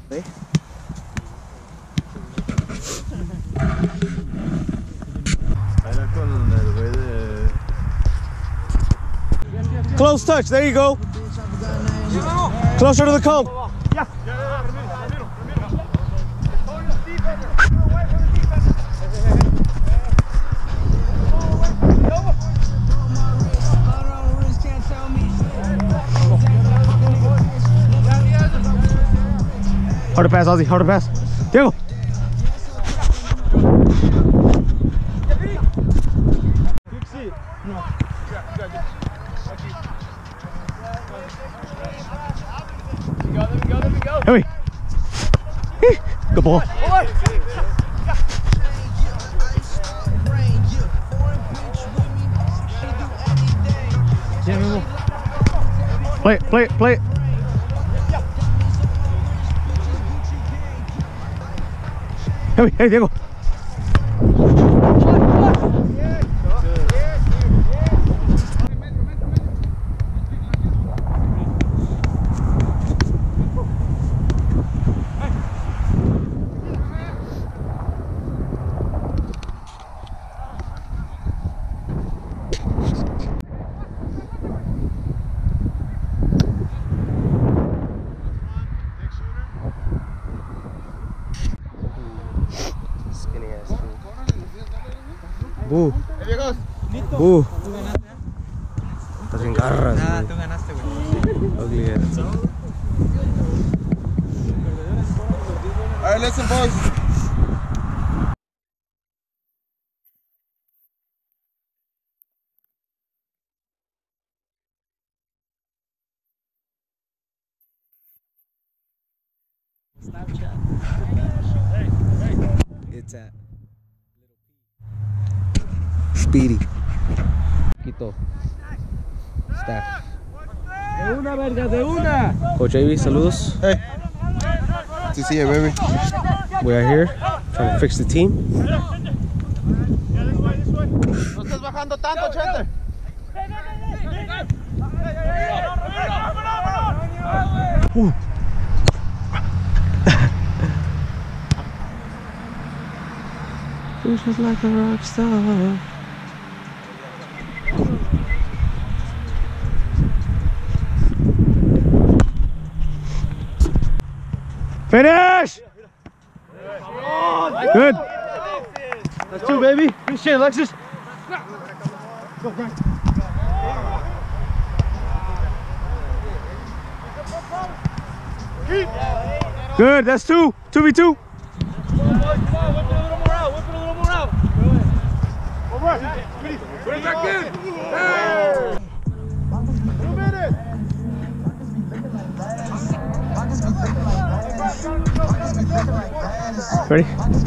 ¿Sí? Close touch, there you go. Closer to the cone. Harder pass, Ozzy, harder pass. Diego. Hey. Good ball. Play it, play it, play it. Hey, Diego. Bu. Bu. Estás bien garras. Nah, tú ganaste, güey. Ugly ass. Alright, listen, boys. It's at Speedy. Quito. Staff. De una, verga, de una. Coach AB, saludos. Hey. Good to see you, baby. We are here trying to fix the team. No estás bajando tanto, Chente. She's just like a rock star. Finish! Good. That's two, baby. Good shit, Alexis. Good, that's two. 2v2. Ready?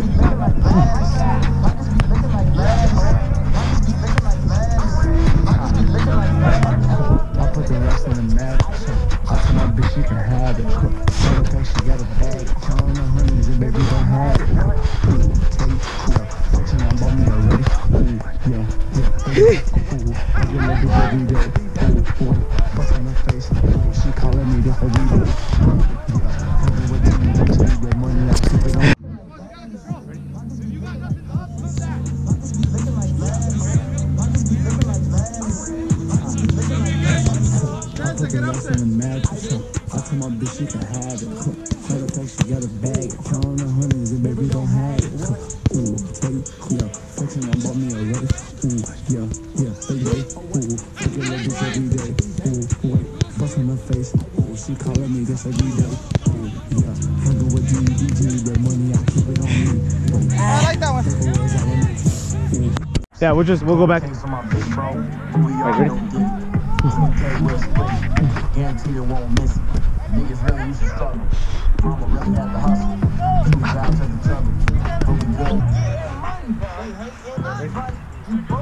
I put the rest in the match. I told my bitch she can have it. I think she got a bag. Counting the hundreds and baby don't have it. Touching on about me already. Every day. Bust on her face. She calling me this every day. Money I keep it on. In the mattress, I told my bitch she can have it. Matter of fact, she got a bag. Counting the hundreds and baby don't have it. Ooh, baby, yeah, flexing on about me already. Ooh, yeah, baby, ooh, look at that bitch every day. Ooh, wait, bust on her face. Ooh, she calling me this every day. Ooh, yeah, hanging with DDG, that money I keep it on me. I like that one. Yeah, we'll go back. Ready? Guarantee you won't miss it. Niggas really used to struggle. Mama really had to hustle. Keep it out to the trouble. But we good.